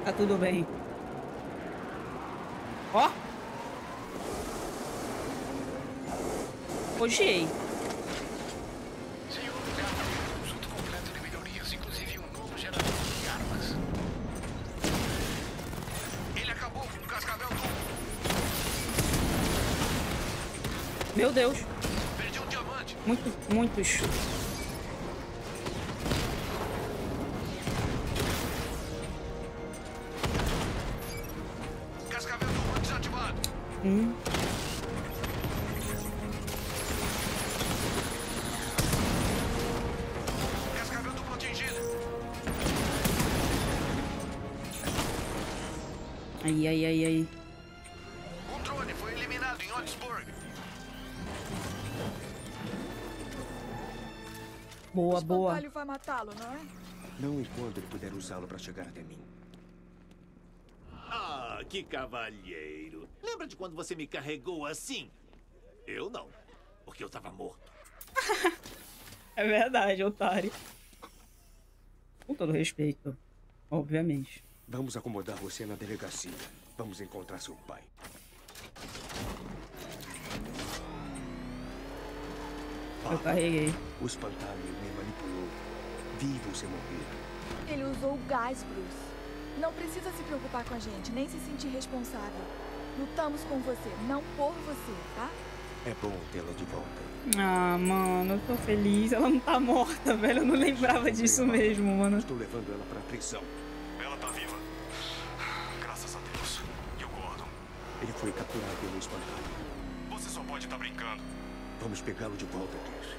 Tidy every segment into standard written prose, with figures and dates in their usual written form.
Tá tudo bem. Ó. Odiei. Senhor Gato, conjunto completo de melhorias, inclusive um novo gerador de armas. Ele acabou com o cascavel duplo. Meu Deus. Perdi um diamante. Muitos. Cascavel duplo desativado. Cascavel duplo atingido. Ai. Um drone foi eliminado em Oxburg. Boa. O espantalho vai matá-lo, não é? Não enquanto ele puder usá-lo para chegar até mim. Ah, que cavalheiro. Lembra de quando você me carregou assim? Eu não, porque eu tava morto. É verdade, otário. Com todo respeito, obviamente. Vamos acomodar você na delegacia. Vamos encontrar seu pai. Eu carreguei. O espantalho me manipulou. Vivo sem morrer. Ele usou o gás, Bruce. Não precisa se preocupar com a gente, nem se sentir responsável. Lutamos com você, não por você, tá? É bom tê-la de volta. Ah, mano, eu tô feliz. Ela não tá morta, velho. Eu não lembrava disso mesmo, mano. Estou levando ela pra prisão. Ela tá viva. Graças a Deus. E o Gordon? Ele foi capturado pelo espantalho. Você só pode estar brincando. Vamos pegá-lo de volta, Chris.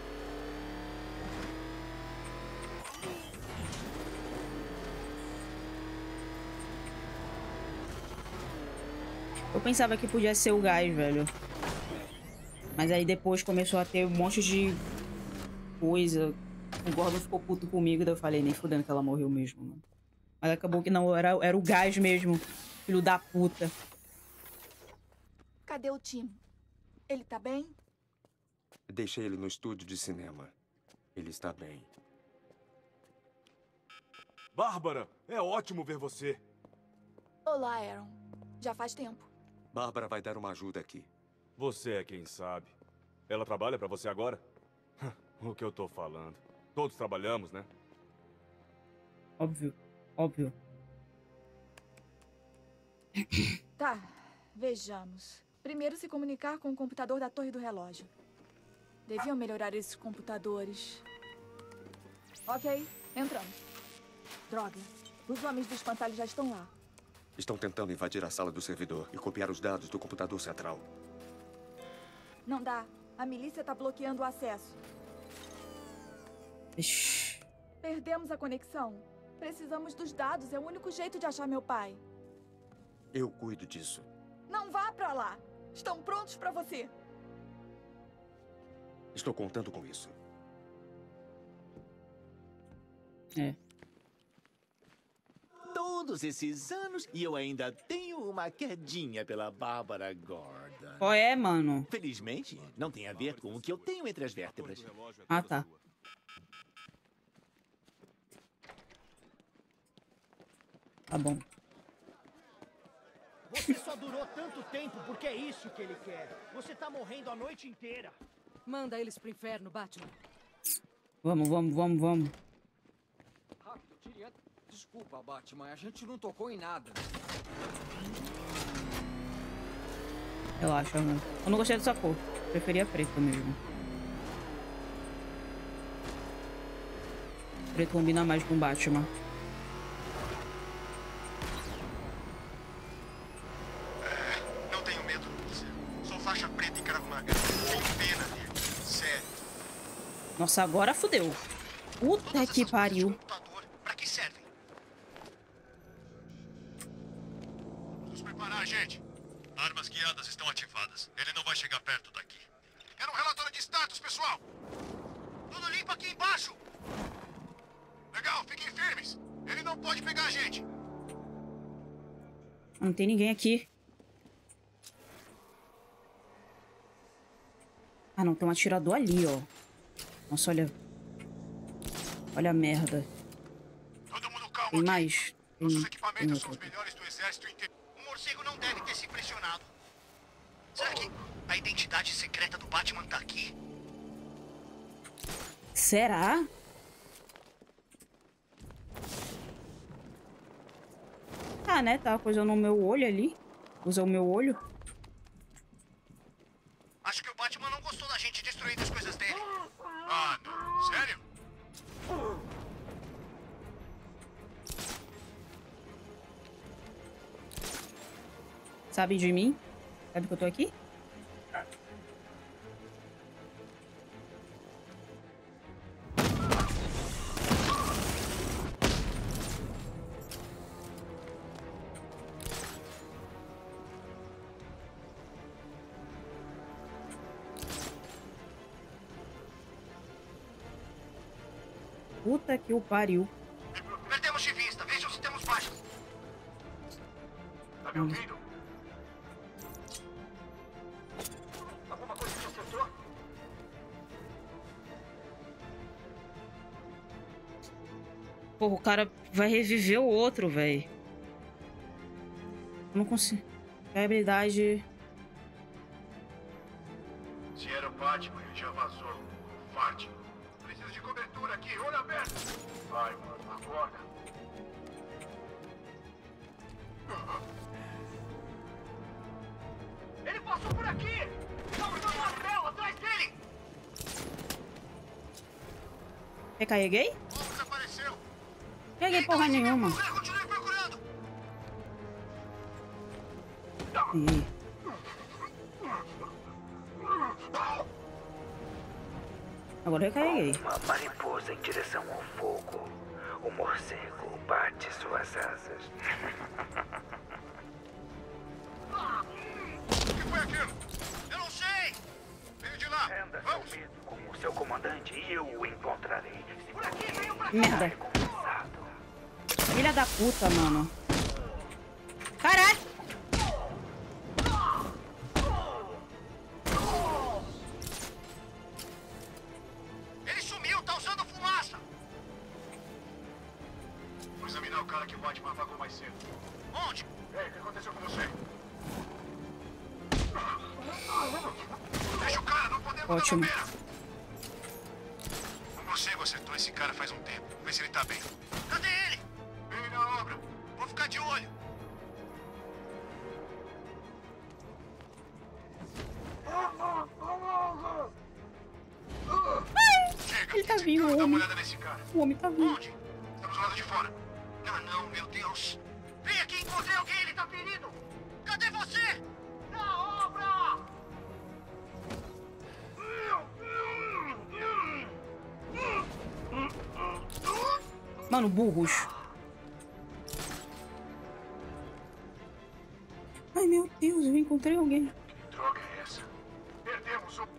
Eu pensava que podia ser o gás, velho. Mas aí depois começou a ter um monte de coisa. O Gordon ficou puto comigo, daí eu falei, nem fudendo que ela morreu mesmo, mano. Mas acabou que não, era o gás mesmo. Filho da puta. Cadê o Tim? Ele tá bem? Deixei ele no estúdio de cinema. Ele está bem. Bárbara, é ótimo ver você. Olá, Aaron. Já faz tempo. Bárbara vai dar uma ajuda aqui. Você é quem sabe. Ela trabalha pra você agora? O que eu tô falando? Todos trabalhamos, né? Óbvio. Tá, vejamos. Primeiro se comunicar com o computador da torre do relógio. Deviam melhorar esses computadores. Ok, entramos. Droga, os homens do espantalho já estão lá. Estão tentando invadir a sala do servidor e copiar os dados do computador central. Não dá. A milícia tá bloqueando o acesso. Ixi. Perdemos a conexão. Precisamos dos dados. É o único jeito de achar meu pai. Eu cuido disso. Não vá pra lá. Estão prontos pra você. Estou contando com isso. É. Todos esses anos e eu ainda tenho uma quedinha pela Bárbara Gordon. Qual é, mano? Felizmente, não tem a ver com o que eu tenho entre as vértebras. Ah, tá. Tá bom. Você só durou tanto tempo porque é isso que ele quer. Você tá morrendo a noite inteira. Manda eles pro inferno, Batman. Vamos. Rápido, tire a... Desculpa, Batman, a gente não tocou em nada. Relaxa, mano. Eu não gostei dessa cor. Preferia preto mesmo. Preto combina mais com Batman. Não tenho medo. Sou faixa preta em Krav Maga. Tenho pena dele. Sério. Nossa, agora fudeu. Puta que pariu. Computador, pra que servem? Vamos preparar, gente. Armas guiadas estão ativadas. Ele não vai chegar perto daqui. Quero um relatório de status, pessoal. Tudo limpo aqui embaixo. Legal, fiquem firmes. Ele não pode pegar a gente. Não tem ninguém aqui. Ah, não. Tem um atirador ali, ó. Nossa, olha. Olha a merda. Todo mundo calmo Tem aqui. mais. Nossos equipamentos são os melhores do exército inteiro. O morcego não deve ter se impressionado. Será que a identidade secreta do Batman tá aqui? Será? Tá, né? Tá coisando o meu olho ali. Usa o meu olho. Acho que o Batman não gostou da gente destruindo as coisas dele. Ah, não. Sério? Sabe de mim? Sabe que eu tô aqui? Puta que o pariu. Perdemos de vista. Vejam se temos baixo. Tá me ouvindo? Alguma coisa te acertou? Porra, o cara vai reviver o outro, velho. Não consigo. A habilidade... Se era o Batman, ele já vazou. Fátima. Preciso de cobertura aqui, olho aberto. Vai, mano, acorda. Ele passou por aqui! Tá usando uma tela atrás dele! Recarreguei? Oh, desapareceu! Peguei porra nenhuma. Continue procurando! Ih. Agora eu recarreguei. Uma mariposa em direção ao fogo. O morcego bate suas asas. O que foi aquilo? Eu não sei! Veio de lá! Anda, Vamos! seu medo, como seu comandante, e eu o encontrarei. Por aqui, venham pra cá! Merda. Recompensado. Filha da puta, mano. Caralho! Ele sumiu, tá usando fumaça! Vou examinar o cara que o Batman apagou mais cedo. Onde? Ei, o que aconteceu com você? Deixa o cara, não podemos Ótimo. dar bobeira. O morcego acertou esse cara faz um tempo. Vamos ver se ele tá bem. Cadê ele? Ele na obra. Vou ficar de olho. Chega. Ele tá Esse vivo, cara, o dá uma homem. olhada nesse cara. O homem tá vivo. Onde? Estamos do lado de fora. Ah, não, meu Deus. Vem aqui, encontrei alguém, ele tá ferido. Cadê você? Na obra! Mano, burros. Ai, meu Deus, eu encontrei alguém. Que droga é essa? Perdemos o...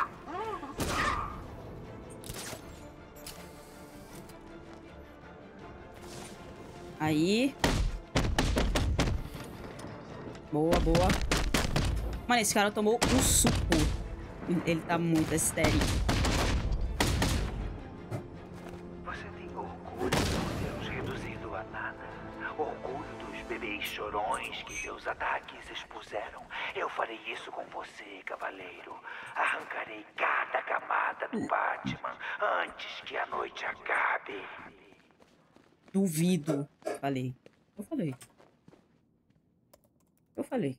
Aí. Boa, boa. Mano, esse cara tomou um suco. Ele tá muito estéril. Você tem orgulho de termos reduzido a nada. Orgulho dos bebês chorões que seus ataques expuseram. Eu farei isso com você, cavaleiro. Arrancarei cada camada do Batman antes que a noite acabe. Duvido. Falei. Eu falei. Eu falei.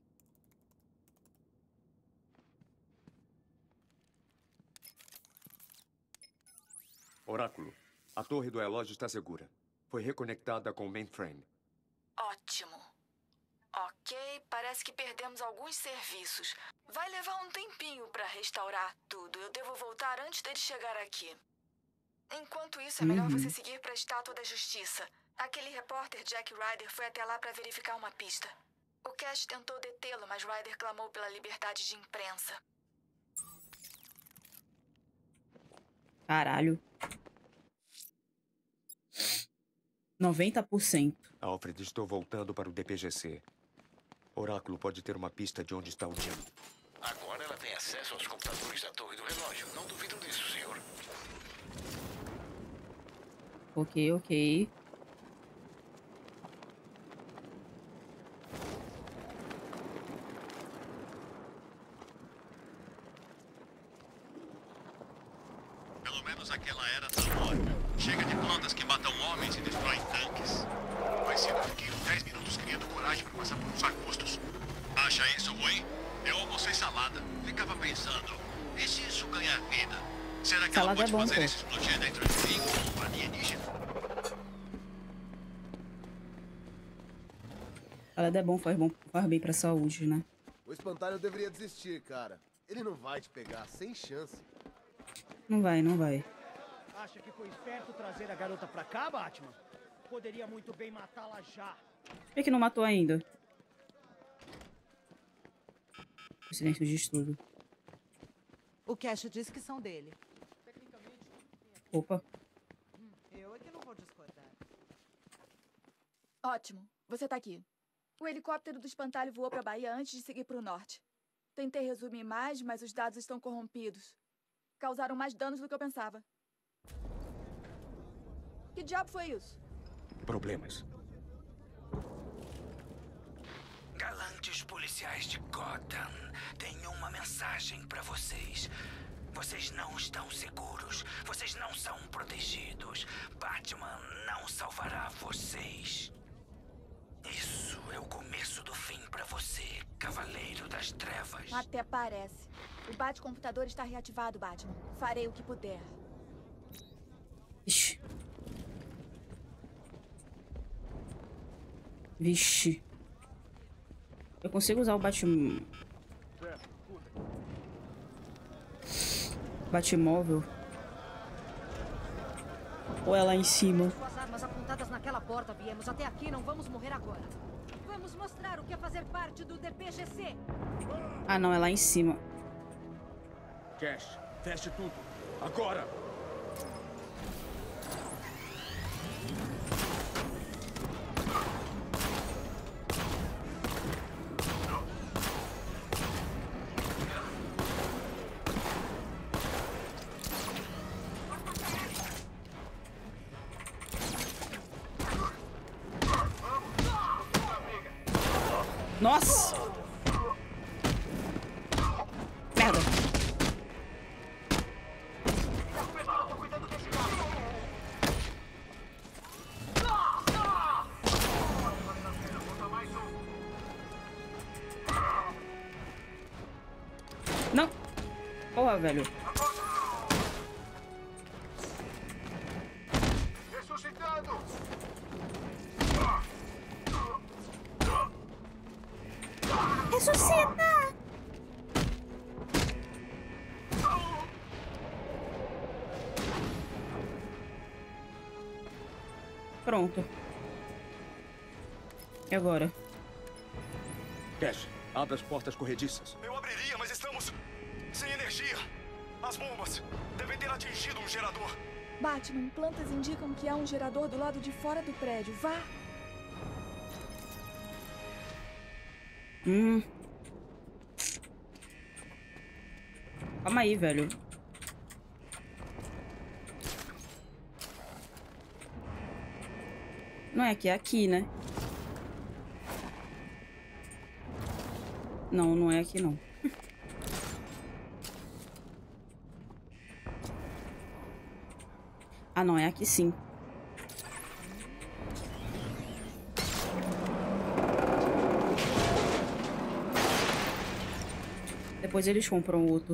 Oráculo, a torre do relógio está segura. Foi reconectada com o mainframe. Ótimo. Ok, parece que perdemos alguns serviços. Vai levar um tempinho para restaurar tudo. Eu devo voltar antes dele chegar aqui. Enquanto isso, é melhor você seguir para a Estátua da Justiça. Aquele repórter Jack Ryder foi até lá para verificar uma pista. O Cash tentou detê-lo, mas Ryder clamou pela liberdade de imprensa. Caralho. 90%. Alfred, estou voltando para o DPGC. Oráculo pode ter uma pista de onde está o Jim. Agora ela tem acesso aos computadores da Torre do Relógio. Não duvido disso, senhor. Ok, ok. pensando, e se isso ganhar vida? Será que Salada ela pode é bom, fazer pô. isso explodir dentro de mim como um alienígena? Salada é bom, faz bem pra saúde, né? O espantalho deveria desistir, cara. Ele não vai te pegar, sem chance. Não vai, não vai. Acha que foi esperto trazer a garota pra cá, Batman? Poderia muito bem matá-la já. Por que que não matou ainda? O silêncio diz tudo. O Cash disse que são dele. Opa. Eu é que não vou discordar. Ótimo, você tá aqui. O helicóptero do espantalho voou pra Bahia antes de seguir pro norte. Tentei resumir mais, mas os dados estão corrompidos. Causaram mais danos do que eu pensava. Que diabo foi isso? Problemas. Galantes policiais de Gotham, tenho uma mensagem pra vocês. Vocês não estão seguros. Vocês não são protegidos. Batman não salvará vocês. Isso é o começo do fim pra você, Cavaleiro das Trevas. Até parece. O bate-computador está reativado, Batman. Farei o que puder. Ixi. Vixe. Eu consigo usar o Batimóvel? Ou é lá em cima? Com as armas apontadas naquela porta, viemos até aqui, não vamos morrer agora. Vamos mostrar o que é fazer parte do DPGC. Ah, não, é lá em cima. Cash, feche tudo. Agora! Nossa! Merda! Não! Porra, velho. Ressuscitando! Ressuscita! Pronto. E agora? Cash, abra as portas corrediças. Eu abriria, mas estamos sem energia. As bombas devem ter atingido um gerador. Batman, plantas indicam que há um gerador do lado de fora do prédio. Vá! Calma aí, velho. Não é aqui, né? Não, não é aqui, não. Ah, não, é aqui sim. Depois eles compram outro.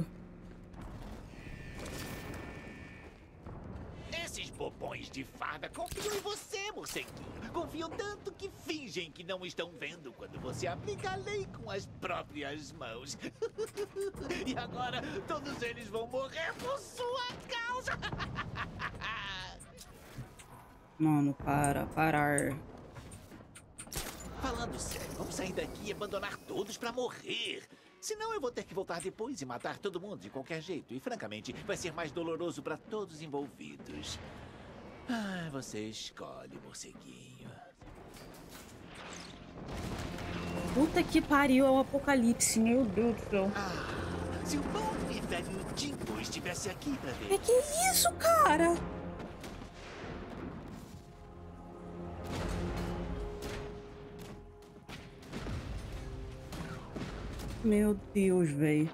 Esses bobões de farda confiam em você, morceguinho. Confiam tanto que fingem que não estão vendo quando você aplica a lei com as próprias mãos. E agora todos eles vão morrer por sua causa. Mano, parar. Falando sério, vamos sair daqui e abandonar todos pra morrer. Senão eu vou ter que voltar depois e matar todo mundo de qualquer jeito. E francamente, vai ser mais doloroso pra todos envolvidos. Ah, você escolhe, morceguinho. Puta que pariu, é o apocalipse, meu Deus do céu. Se o bom e velho Dingo estivesse aqui pra ver. É que isso, cara? Meu Deus, velho.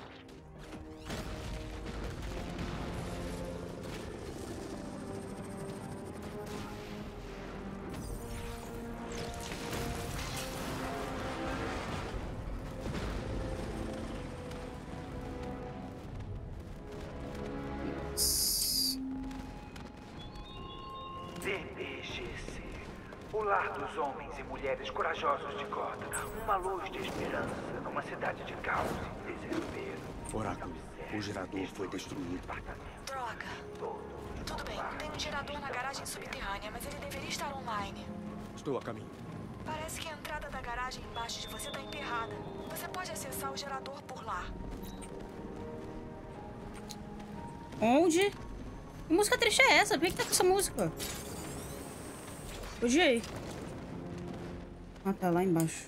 DPGC. O lar dos homens e mulheres corajosos de Gotham. Uma luz de esperança numa cidade de caos e desespero. Oráculo, o gerador foi destruído. Droga. Tudo bem, tem um gerador na garagem subterrânea, mas ele deveria estar online. Estou a caminho. Parece que a entrada da garagem embaixo de você está emperrada. Você pode acessar o gerador por lá. Onde? Que música triste é essa? Por que tá com essa música? Odiei. Ah, tá lá embaixo.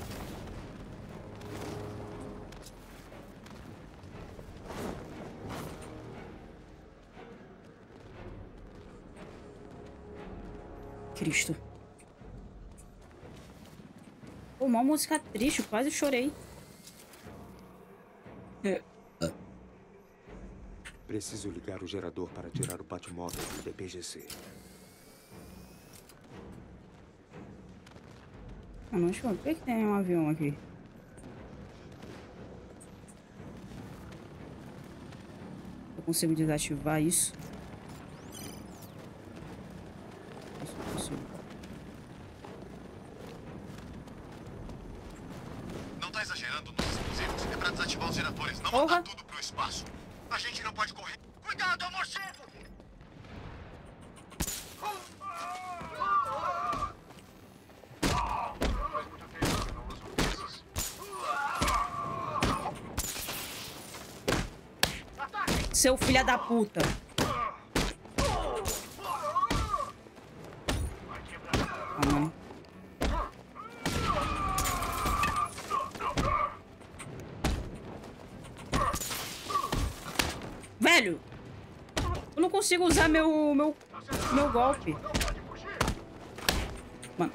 Cristo. Pô, uma música triste, eu quase chorei. Preciso ligar o gerador para tirar o Batmóvel do DPGC. Ah, não, por que tem um avião aqui? Eu consigo desativar isso? Isso eu consigo. Não tá exagerando nos explosivos. É pra desativar os geradores, não mandar tudo pro espaço. A gente não pode correr. Cuidado, morcego! Seu filho da puta. Ah, velho, eu não consigo usar meu golpe. Mano.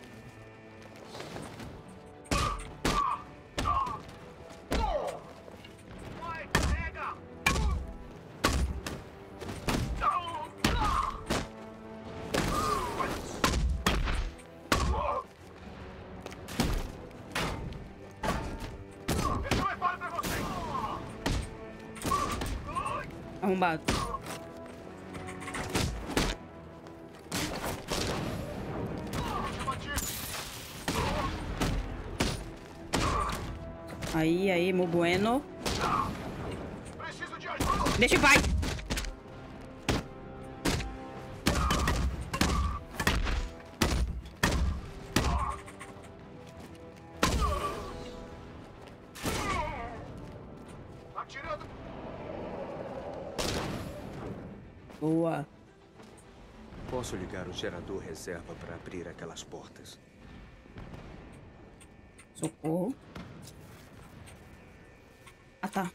Arrombado. Aí, meu bueno. Deixa em paz. Boa. Posso ligar o gerador reserva para abrir aquelas portas. Socorro. Ah, tá.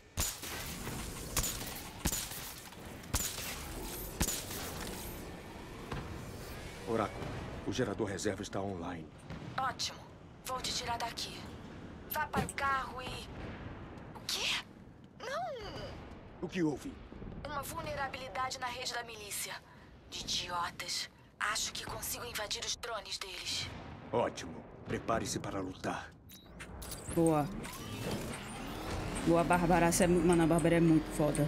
Oráculo, o gerador reserva está online. Ótimo. Vou te tirar daqui. Vá para o carro e... O quê? Não! O que houve? Uma vulnerabilidade na rede da milícia. De idiotas. Acho que consigo invadir os drones deles. Ótimo. Prepare-se para lutar. Boa. Boa, Bárbara. Mano, a Bárbara é muito foda.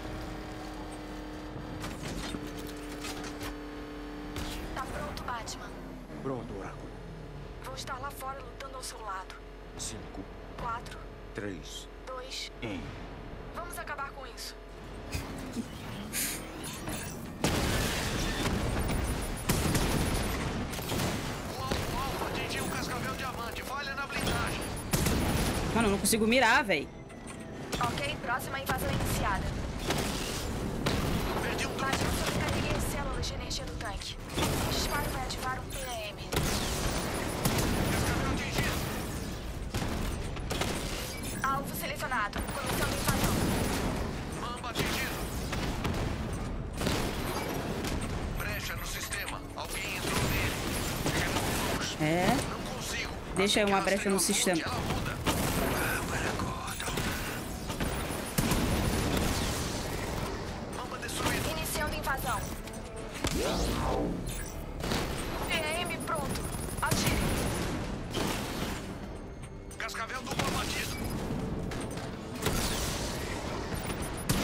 Tá pronto, Batman? Pronto, Oráculo. Vou estar lá fora lutando ao seu lado. 5, 4, 3, 2, 1. Vamos acabar com isso. Atingiu um cascavel diamante. Falha na blindagem. Mano, eu não consigo mirar, velho. Ok, próxima invasão iniciada. Perdi um drone. Batman, sobrecarreguei as células de energia do tanque. O disparo vai ativar um PAM. Cascavel atingido. Alvo selecionado. Começando a invasão. Mamba atingido. Brecha no sistema. Alguém entrou nele. Removamos. É. Não consigo. Deixa aí uma brecha no sistema. Ela muda. Mamba destruída. Iniciando invasão. PAM pronto. Atire. Cascavel duplo abatido.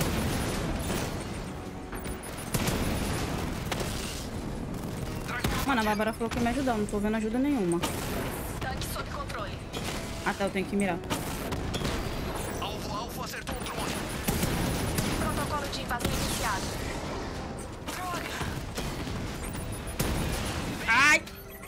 Mano, Ana Bárbara falou que ia me ajudar. Não tô vendo ajuda nenhuma. Tanque sob controle. Ah, tá. Eu tenho que mirar. Alvo acertou um drone. Protocolo de invasão iniciado. Droga! Ai!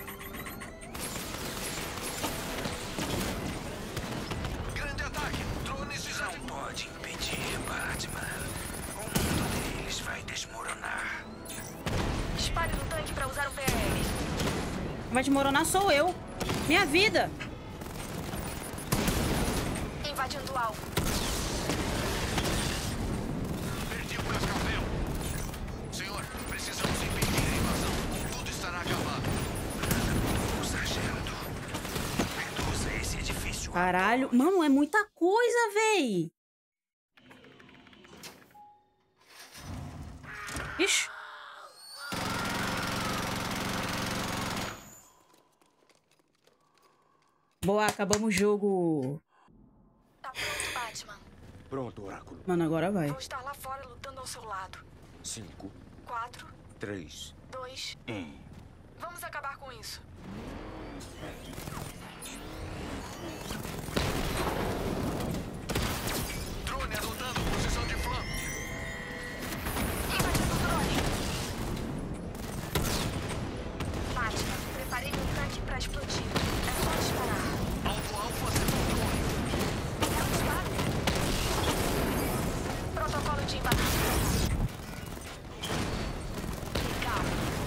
Grande ataque. Drones de Não pode impedir, Batman. O mundo deles vai desmoronar. Dispare no tanque pra usar o PL. Vai desmoronar sou eu. Minha vida. Invadindo o alvo. Perdi o cascavel. Senhor, precisamos impedir a invasão. Tudo estará acabado. Sargento, reduza esse edifício. Caralho. Mano, é muita coisa, véi. Ixi. Boa, acabamos o jogo. Tá pronto, Batman. Pronto, Oráculo. Mano, agora vai. Vou estar lá fora lutando ao seu lado. 5, 4, 3, 2. 1. Vamos acabar com isso. Drone adotando posição de flanco. Invadindo o drone. Batman, preparei um tanque pra explodir. É só disparar. Alvo acertou um drone. É um disparo? Protocolo de invasão. Legal.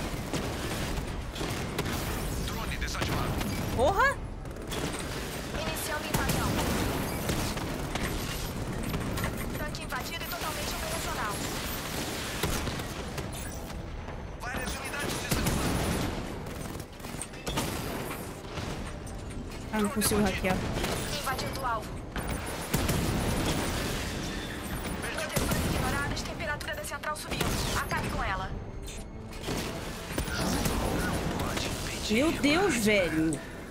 Drone desativado. Porra! Iniciando invasão. Tanque invadido e totalmente operacional. Várias unidades desativadas. Ah, não consigo hackear. Invadindo o alvo. Proteções ignoradas, temperatura da central subindo. Acabe com ela. Meu Deus, velho.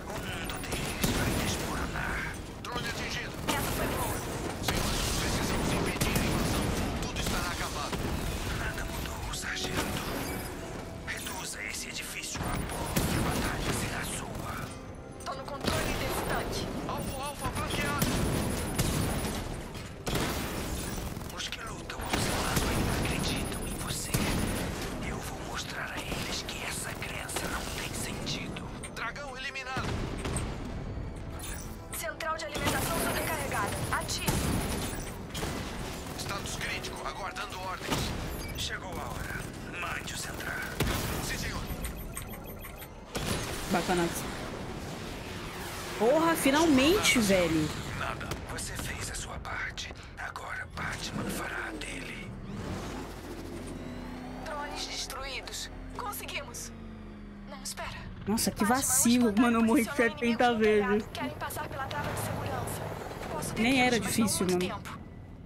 Drone atingido. Essa foi boa. Senhor, precisamos impedir a invasão. Tudo estará acabado. Nada mudou, sargento. Reduza esse edifício a pó e a batalha será sua. Tô no controle desse tanque. Alvo alfa flanqueado. Os que lutam ao seu lado ainda acreditam em você. Eu vou mostrar a eles que essa crença não tem sentido. Dragão eliminado. Central de alimentação sobrecarregada. Ativo. Status crítico, aguardando ordens. Chegou a hora. Mande-os entrar. Sim, senhor. Bacana. Porra, finalmente, velho. Nada. Você fez a sua parte. Agora Batman fará a dele. Drones destruídos. Conseguimos. Não, espera. Nossa, que vacilo. Mano, eu morri 70 vezes. Querem passar pela trava de segurança. Posso Nem era detê-los, mas não difícil, muito mano. tempo.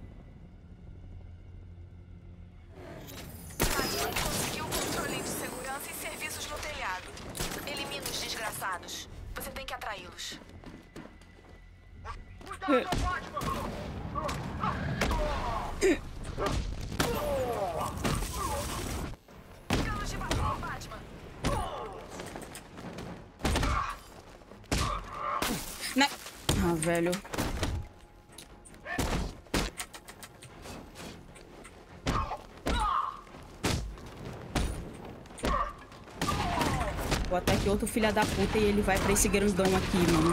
Batman conseguiu o controle de segurança e serviços no telhado. Elimina os desgraçados. Você tem que atraí-los. Canos de batalha, Batman. Ah, velho. Vou atacar outro filho da puta e ele vai pra esse grandão aqui, mano.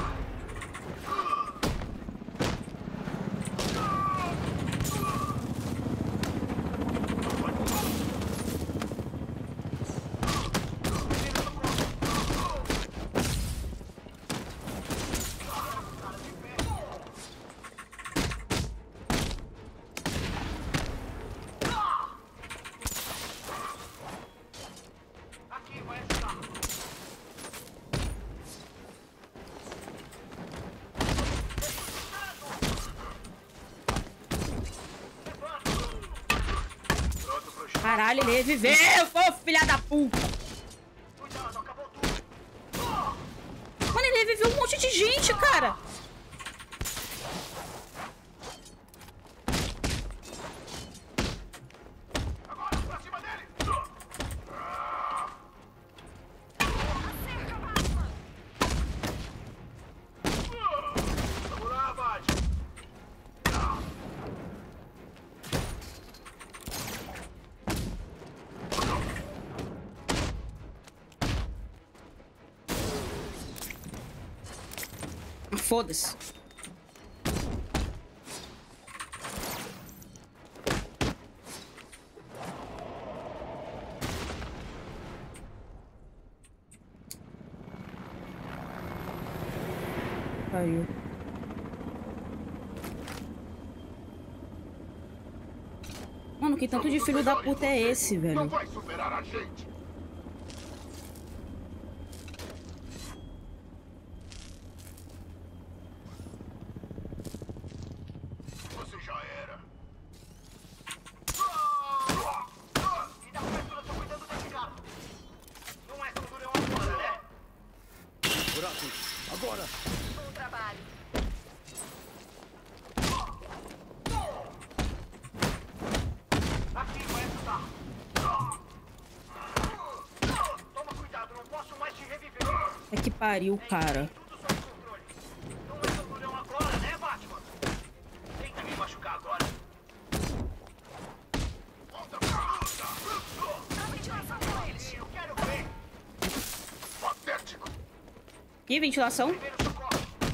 Caralho, ele reviveu, ô filha da puta! Mano, ele reviveu um monte de gente, cara! Foda-se. Caiu. Mano, que tanto de filho da puta é esse, velho? Não vai superar a gente. Você já era. Ainda mais que eu tô cuidando desse gato. Não é tão durão agora, né? Buraco, agora! Bom trabalho. Aqui vai ajudar. Toma cuidado, não posso mais te reviver. É que pariu, cara. Não é tão durão agora, né, Batman? Tenta me machucar agora. Volta pra luta. A ventilação com eles. Eu quero ver. Patético. E ventilação? Primeiro socorro.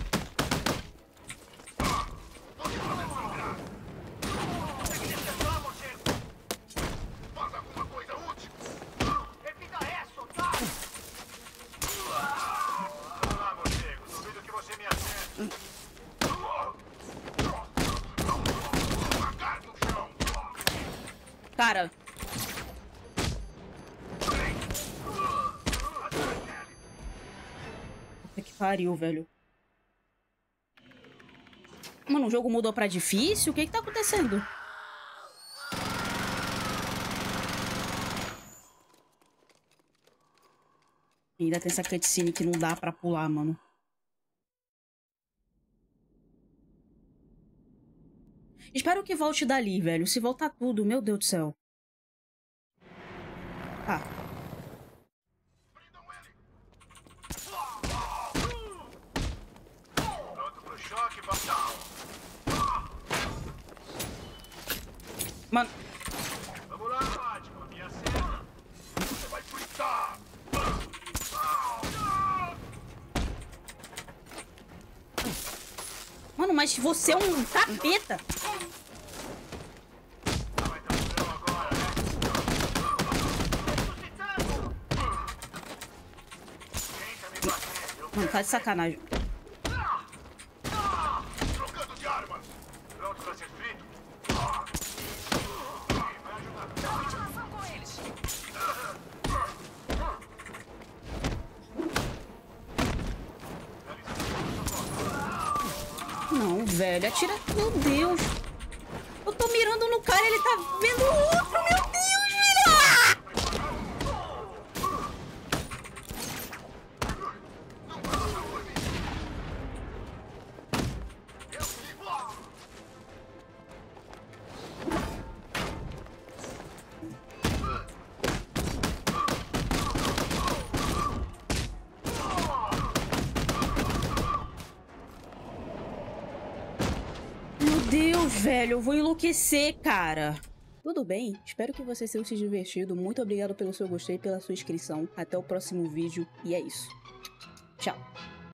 Você vai me lembrar. Consegue descer lá, morcego? Faz alguma coisa útil. Repita essa, otário. Vamos lá, morcego. Duvido que você me acerte. Devagar no chão. Cara. Puta que pariu, velho. Mano, o jogo mudou pra difícil? O que que tá acontecendo? E ainda tem essa cutscene que não dá pra pular, mano. Espero que volte dali, velho. Se voltar tudo, meu Deus do céu. Tá. Pronto pro choque, Batman. Mano. Vamos lá, Batman. Me acerta. Você vai fritar. Mano, mas você é um capeta. Mano, tá de sacanagem. Trocando de armas. Pronto pra ser frito. A ventilação com eles. Não, velho, atira. Meu Deus. Eu tô mirando no cara, ele tá vendo o outro. Meu Deus, velho. Meu Deus, velho, eu vou enlouquecer, cara. Tudo bem? Espero que vocês tenham se divertido. Muito obrigado pelo seu gostei e pela sua inscrição. Até o próximo vídeo e é isso. Tchau.